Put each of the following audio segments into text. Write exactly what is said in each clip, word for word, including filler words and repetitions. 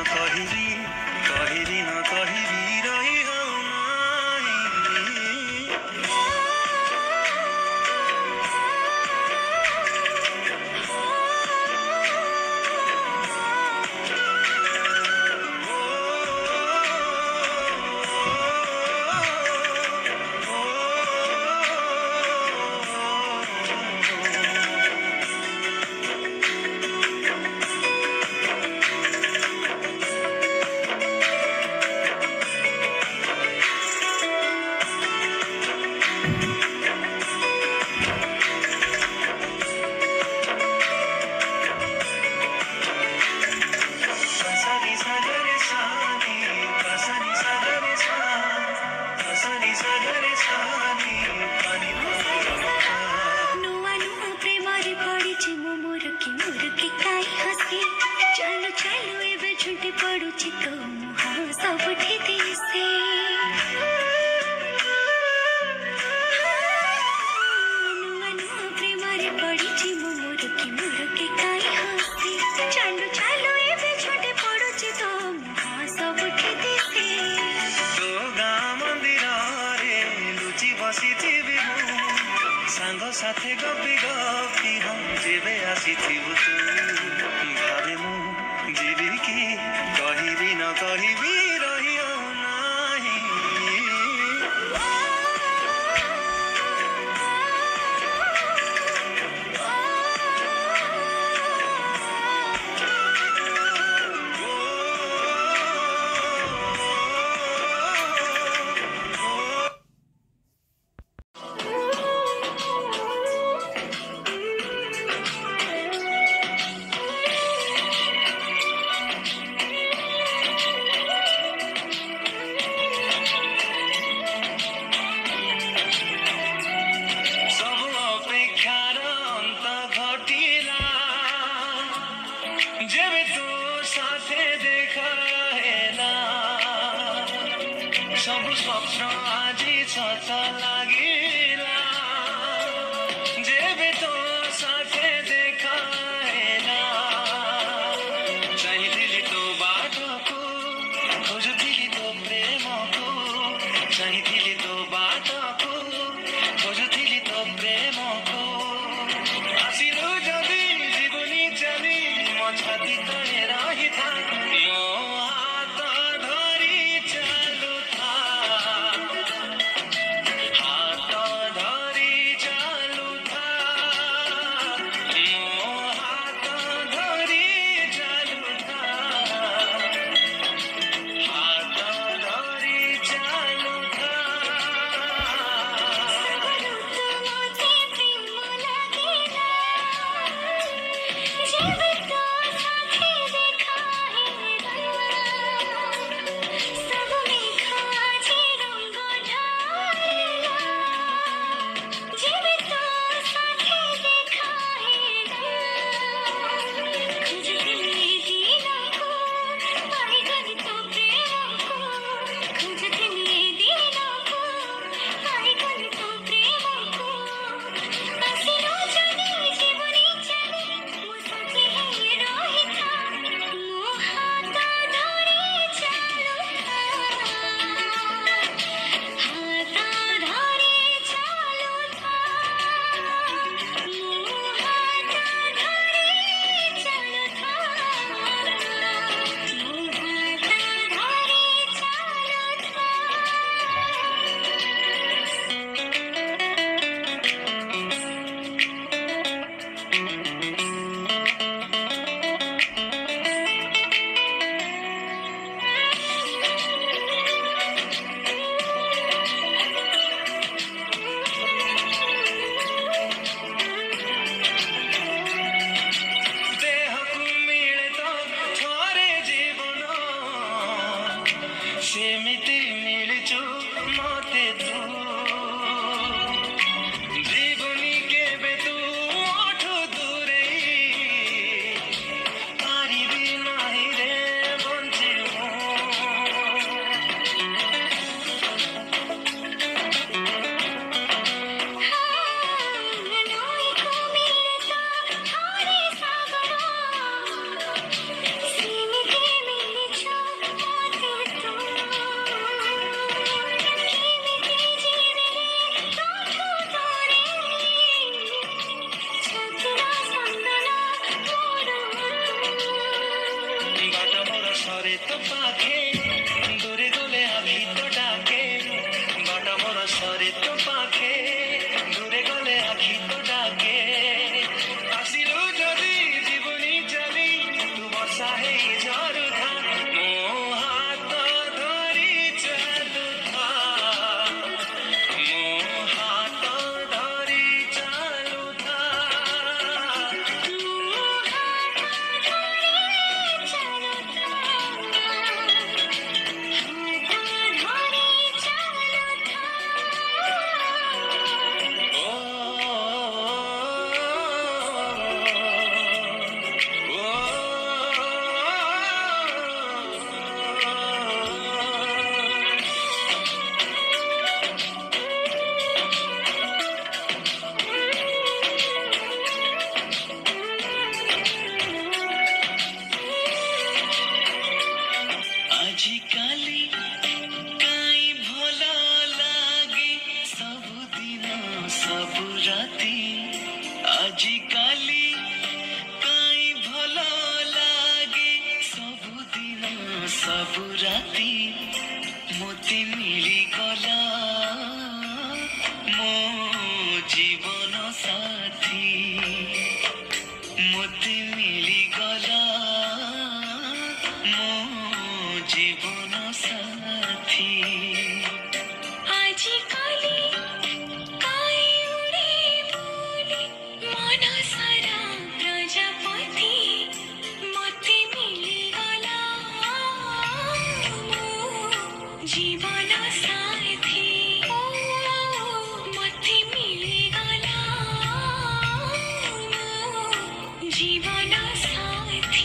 କହିବି କହିବି ନ କହିବି ରହି ହଉନାହିଁ। साथे गपी गपी हम जेबे आसीथिबु तू भावे मु जीवी की कहिबी न कहिबी रही नाही। सब स्वप्न आजी सत लागिला जेबे तो साथे देखा हेला चाहिथिली तो बाटको खोजुथिली तो प्रेमको चाहिथिली तो बाटको खोजुथिली तो प्रेमको आसिलु जदि जीवनी चली म छाती तले रहिथा मो हात धरी चालु जीवित साथी सबु राती मोती मिली गला मो जीवन साथी मोती मिली गला मो जीवन साथी आजी काली काई उड़े बोली मन सारा प्रजापति मोती मिली गला मो जीवन साथी मोती मिली गला मो जीवन साथी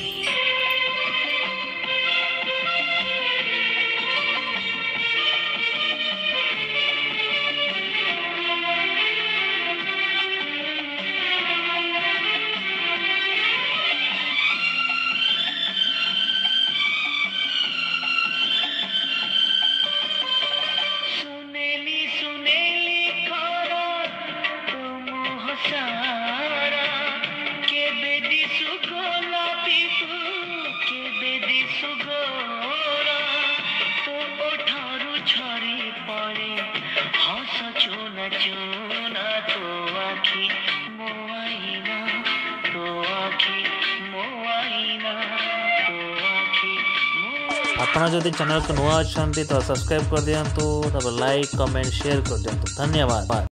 सुनेली सुनेली खरा तुम हसारा के बेदी सुगोला पितु के बेदी सुगोरा तो ओठारू छरी पड़े हस चुना चुना तो आखी मोआईना तो आखी मोआईना तो आखी मोआईना। ଆପଣ ଯଦି ଚ୍ୟାନେଲକୁ ନୂଆ ଅଛନ୍ତି ତ ସବସ୍କ୍ରାଇବ୍ କରିଦିଅନ୍ତୁ, ତାପରେ ଲାଇକ୍ କମେଣ୍ଟ ସେୟାର କରିଦିଅନ୍ତୁ। ଧନ୍ୟବାଦ।